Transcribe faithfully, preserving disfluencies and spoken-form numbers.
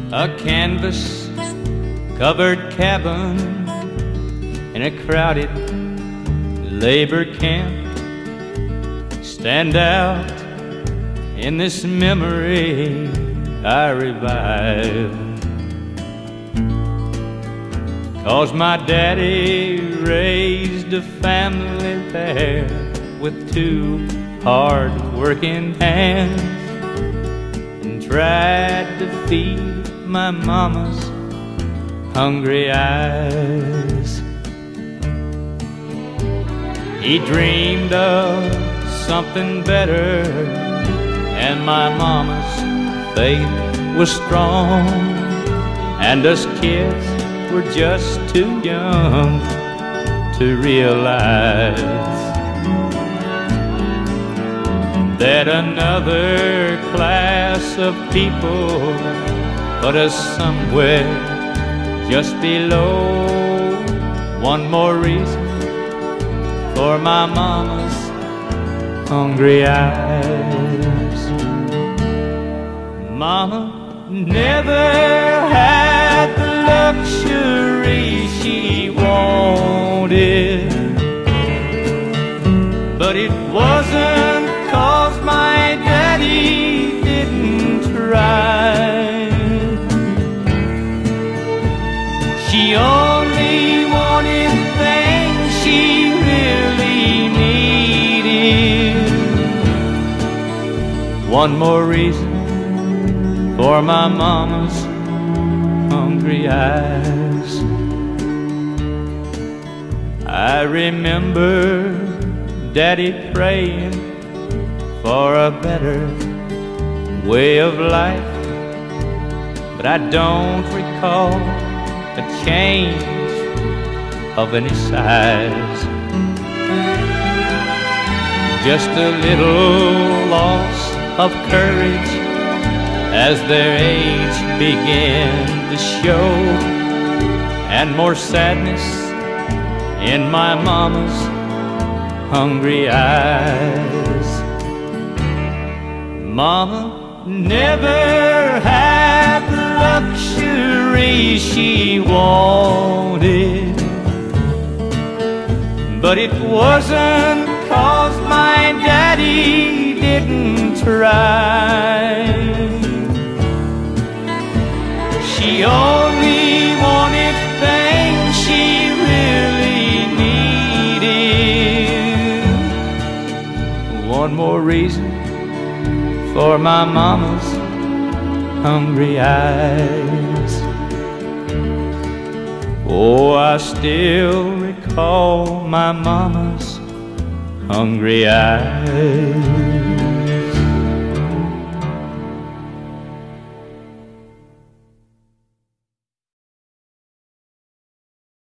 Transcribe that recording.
A canvas-covered cabin in a crowded labor camp stand out in this memory I revive. 'Cause my daddy raised a family there with two hard-working hands and tried to feed my mama's hungry eyes. He dreamed of something better, and my mama's faith was strong, and us kids were just too young to realize that another class of people put us somewhere just below. One more reason for my mama's hungry eyes. Mama never had the luxury she wanted, but it wasn't 'cause my daddy didn't try. She only wanted things she really needed. One more reason for my mama's hungry eyes. I remember Daddy praying for a better way of life, but I don't recall a change of any size. Just a little loss of courage as their age began to show, and more sadness in my mama's hungry eyes. Mama never had the luxury she wanted, but it wasn't 'cause my daddy didn't try. She only wanted things she really needed. One more reason for my mama's hungry eyes. Oh, I still recall my mama's hungry eyes.